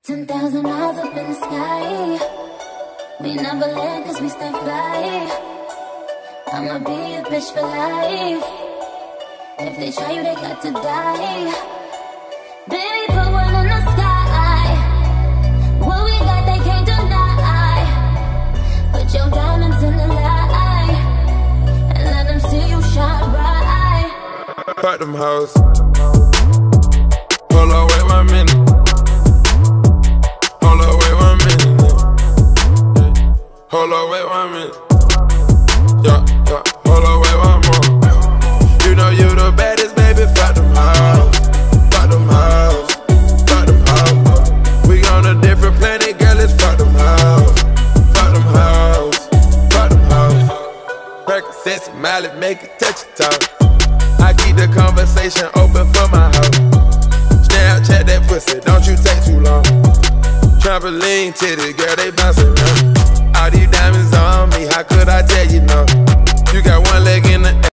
10,000 miles up in the sky. We never land cause we stay fly. I'ma be a bitch for life. If they try you, they got to die. Baby, put one in the sky. What we got, they can't deny. Put your diamonds in the light and let them see you shine bright. Fuck them hoes. Hold on, wait 1 minute. Hold on, wait 1 minute. Hold on, wait 1 minute. Yeah, yeah. Hold on, wait 1 more. You know you the baddest, baby. Fuck them hoes. Fuck them hoes. Fuck them hoes. We on a different planet, girl. It's fuck them hoes. Fuck them hoes. Fuck them hoes. Percocets and Miley, make it touch your toe. I keep the conversation open for my hoe. Snapchat that pussy, don't you take too long. Trampoline titty, girl, they bouncing around. All these diamonds on me, how could I tell you no?